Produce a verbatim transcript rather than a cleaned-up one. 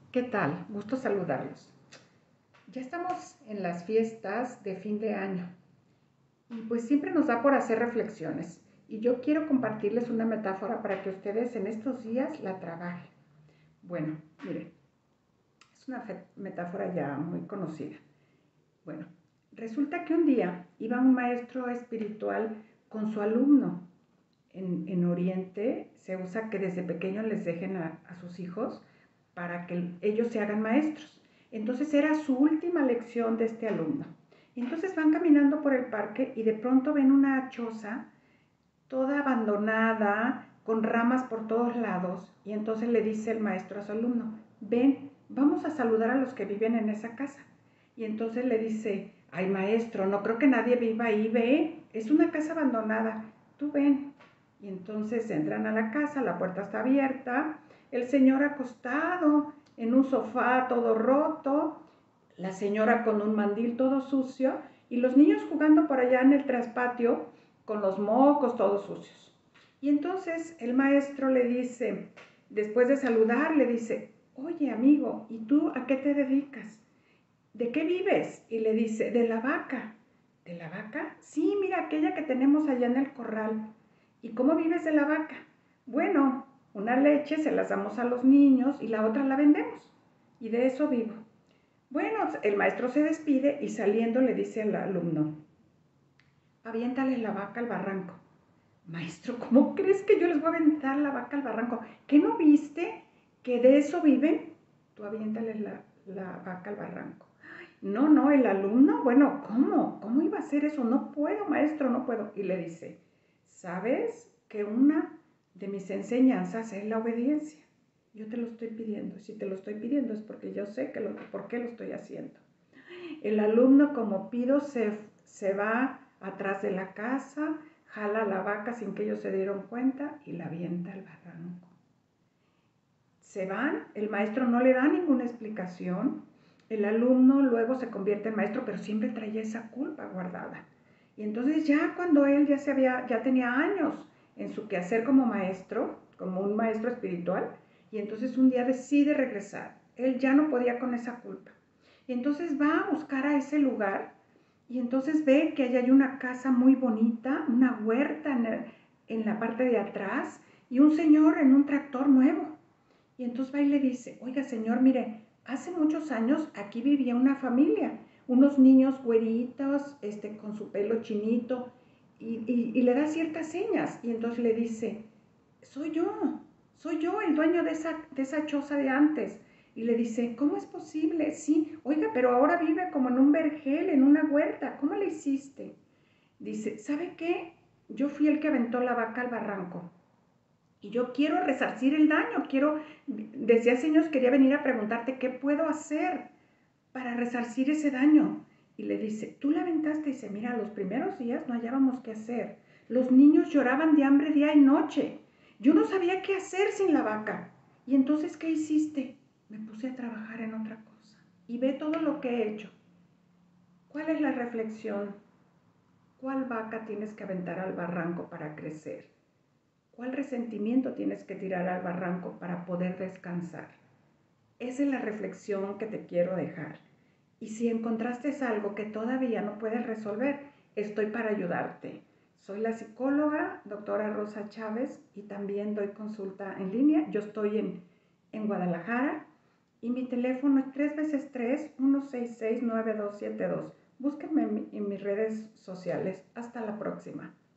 ¿Qué tal? Gusto saludarlos. Ya estamos en las fiestas de fin de año y pues siempre nos da por hacer reflexiones y yo quiero compartirles una metáfora para que ustedes en estos días la trabajen. Bueno, miren, es una metáfora ya muy conocida. Bueno, resulta que un día iba un maestro espiritual con su alumno. En, en Oriente se usa que desde pequeños les dejen a, a sus hijos para que ellos se hagan maestros. Entonces era su última lección de este alumno. Y entonces van caminando por el parque y de pronto ven una choza toda abandonada, con ramas por todos lados. Y entonces le dice el maestro a su alumno, ven, vamos a saludar a los que viven en esa casa. Y entonces le dice, ay maestro, no creo que nadie viva ahí, ve, es una casa abandonada, tú ven. Y entonces entran a la casa, la puerta está abierta, el señor acostado en un sofá todo roto, la señora con un mandil todo sucio y los niños jugando por allá en el traspatio con los mocos todos sucios. Y entonces el maestro le dice, después de saludar, le dice, oye amigo, ¿y tú a qué te dedicas? ¿De qué vives? Y le dice, de la vaca. ¿De la vaca? Sí, mira aquella que tenemos allá en el corral. ¿Y cómo vives de la vaca? Bueno, una leche se las damos a los niños y la otra la vendemos. Y de eso vivo. Bueno, el maestro se despide y saliendo le dice al alumno, aviéntale la vaca al barranco. Maestro, ¿cómo crees que yo les voy a aventar la vaca al barranco? ¿Qué no viste que de eso viven? Tú aviéntale la, la vaca al barranco. No, no, el alumno, bueno, ¿cómo? ¿Cómo iba a hacer eso? No puedo, maestro, no puedo. Y le dice, ¿sabes que una de mis enseñanzas es la obediencia? Yo te lo estoy pidiendo. Si te lo estoy pidiendo es porque yo sé que lo, por qué lo estoy haciendo. El alumno, como pido, se, se va atrás de la casa, jala la vaca sin que ellos se dieron cuenta y la avienta al barranco. Se van, el maestro no le da ninguna explicación, el alumno luego se convierte en maestro, pero siempre traía esa culpa guardada. Y entonces ya cuando él ya, se había, ya tenía años en su quehacer como maestro, como un maestro espiritual, y entonces un día decide regresar. Él ya no podía con esa culpa. Y entonces va a buscar a ese lugar y entonces ve que allá hay una casa muy bonita, una huerta en, el, en la parte de atrás y un señor en un tractor nuevo. Y entonces va y le dice, oiga señor, mire, hace muchos años aquí vivía una familia, unos niños güeritos, este, con su pelo chinito, y, y, y le da ciertas señas. Y entonces le dice, soy yo, soy yo el dueño de esa, de esa choza de antes. Y le dice, ¿cómo es posible? Sí, oiga, pero ahora vive como en un vergel, en una huerta, ¿cómo le hiciste? Dice, ¿sabe qué? Yo fui el que aventó la vaca al barranco. Y yo quiero resarcir el daño, quiero, desde hace años quería venir a preguntarte qué puedo hacer para resarcir ese daño. Y le dice, tú la aventaste. Y dice, mira, los primeros días no hallábamos qué hacer. Los niños lloraban de hambre día y noche. Yo no sabía qué hacer sin la vaca. Y entonces, ¿qué hiciste? Me puse a trabajar en otra cosa. Y ve todo lo que he hecho. ¿Cuál es la reflexión? ¿Cuál vaca tienes que aventar al barranco para crecer? ¿Cuál resentimiento tienes que tirar al barranco para poder descansar? Esa es la reflexión que te quiero dejar. Y si encontraste algo que todavía no puedes resolver, estoy para ayudarte. Soy la psicóloga, doctora Rosa Chávez, y también doy consulta en línea. Yo estoy en, en Guadalajara y mi teléfono es tres veces tres, uno seis seis, nueve dos siete dos. Búsquenme en, en mis redes sociales. Hasta la próxima.